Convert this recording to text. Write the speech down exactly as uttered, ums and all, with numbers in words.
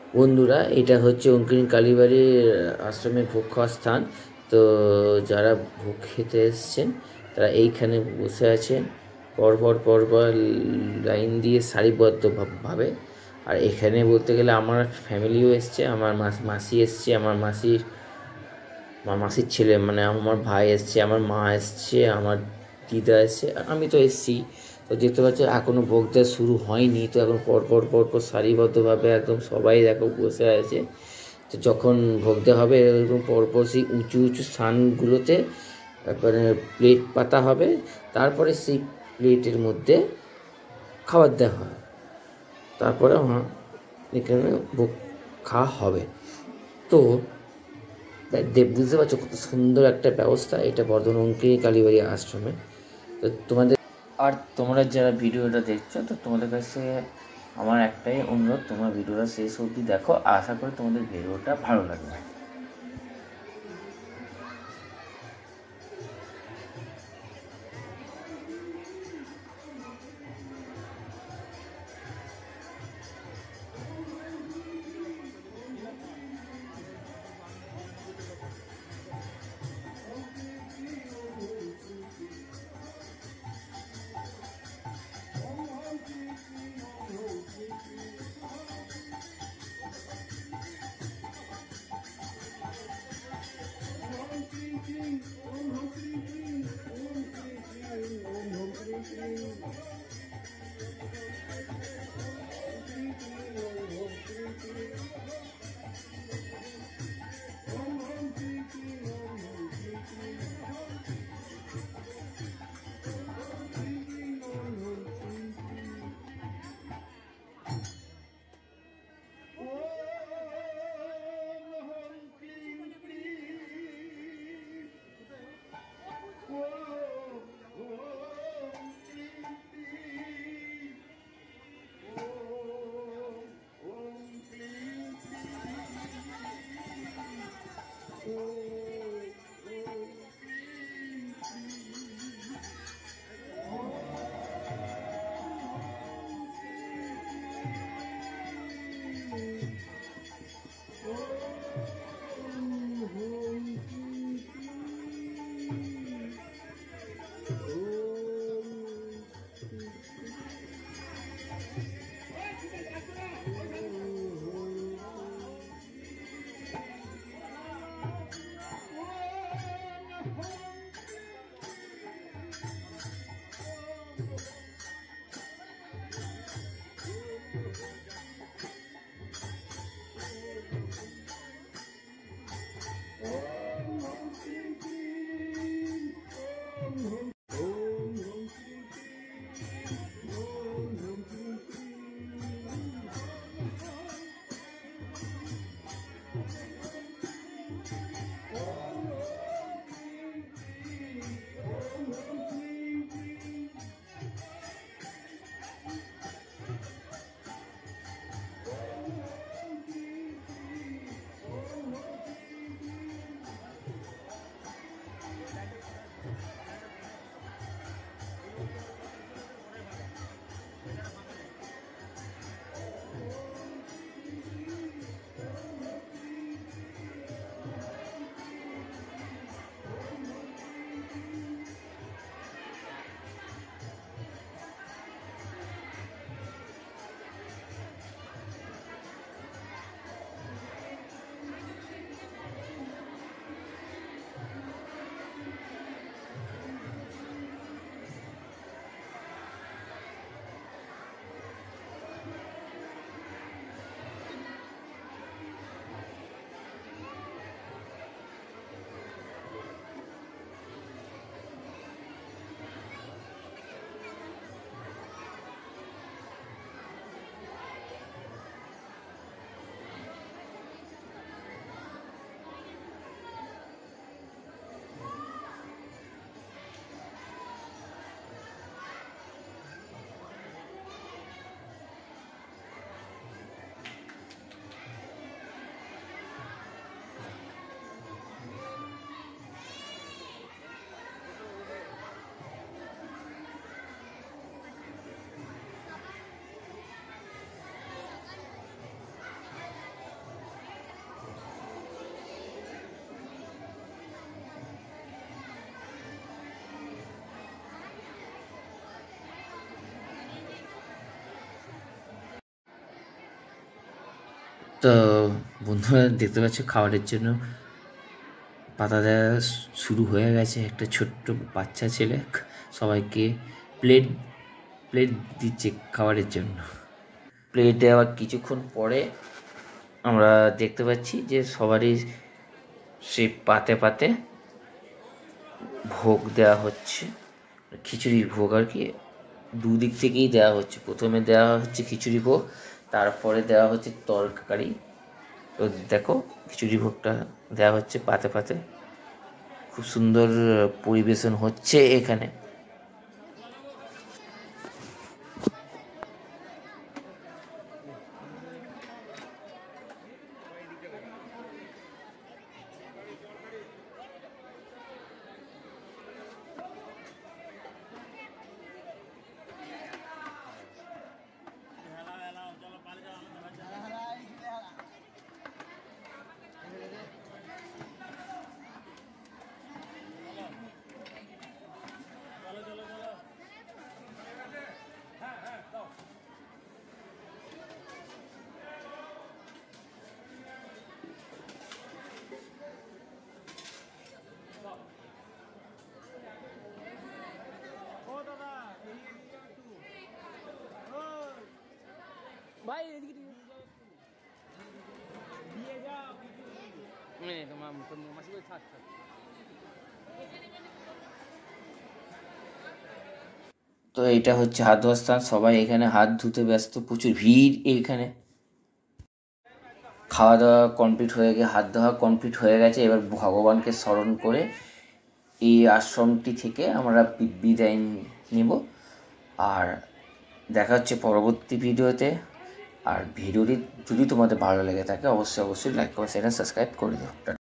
বন্ধুরা, এটা হচ্ছে অঙ্কিনী কালীবাড়ির আশ্রমের ভোগ খাওয়ার স্থান। তো যারা ভোগ খেতে এসছেন তারা এইখানে বসে আছেন পরপর পরপর লাইন দিয়ে সারিবদ্ধভাবে। আর এখানে বলতে গেলে আমার ফ্যামিলিও এসছে, আমার মাসি এসছে, আমার মাসির আমার মাসির ছেলে মানে আমার ভাই এসছে, আমার মা এসছে, আমার দিদা এসছে, আমি তো এসছি। তো দেখতে পাচ্ছ এখনও ভোগ দেওয়া শুরু হয়নি, তো এখন পরপর পরপর সারিবদ্ধভাবে একদম সবাই দেখো বসে আছে। তো যখন ভোগ দেওয়া হবে এরকম পরপর সেই উঁচু উঁচু স্থানগুলোতে একবারে প্লেট পাতা হবে, তারপরে সেই প্লেটের মধ্যে খাবার দেওয়া হয়, তারপরে এখানে ভোগ খাওয়া হবে। তো দেব বুঝতে পারছো কত সুন্দর একটা ব্যবস্থা এটা বর্ধমান অঙ্কিনী কালীবাড়ি আশ্রমে। তো তোমাদের আর তোমরা যারা ভিডিওটা দেখছো, তো তোমাদের কাছে আমার একটাই অনুরোধ, তোমরা ভিডিওটা শেষ অবধি দেখো, আশা করি তোমাদের ভিডিওটা ভালো লাগবে। তো বন্ধুরা দেখতে পাচ্ছ খাবারের জন্য পাতা দেওয়া শুরু হয়ে গেছে। একটা ছোট্ট বাচ্চা ছেলে সবাইকে প্লেট প্লেট দিচ্ছে খাবারের জন্য। প্লেট দেওয়ার কিছুক্ষণ পরে আমরা দেখতে পাচ্ছি যে সবারই সেই পাতে পাতে ভোগ দেওয়া হচ্ছে, খিচুড়ি ভোগ আর কি। দুদিক থেকেই দেওয়া হচ্ছে, প্রথমে দেওয়া হচ্ছে খিচুড়ি ভোগ, তারপরে দেওয়া হচ্ছে তরকারি। তো দেখো খিচুড়ি ভোগটা দেওয়া হচ্ছে পাতে পাতে, খুব সুন্দর পরিবেশন হচ্ছে এখানে। ভাই এদিকে দিয়ে যাও মানে তোমার মাসি বই থাক থাক। তো এটা হচ্ছে হাত ধোয়ার স্থান, সবাই এখানে হাত ধুতে ব্যস্ত, প্রচুর ভিড় এইখানে। খাওয়া দাওয়া কমপ্লিট হয়ে গিয়ে হাত ধোয়া কমপ্লিট হয়ে গেছে। এবার ভগবানকে স্মরণ করে এই আশ্রমটি থেকে আমরা বিদায় নেব। আর দেখা হচ্ছে পরবর্তী ভিডিওতে। আর ভিডিওটি যদি তোমাদের ভালো লেগে থাকে অবশ্যই অবশ্যই লাইক কমেন্ট শেয়ার সাবস্ক্রাইব করে দিও।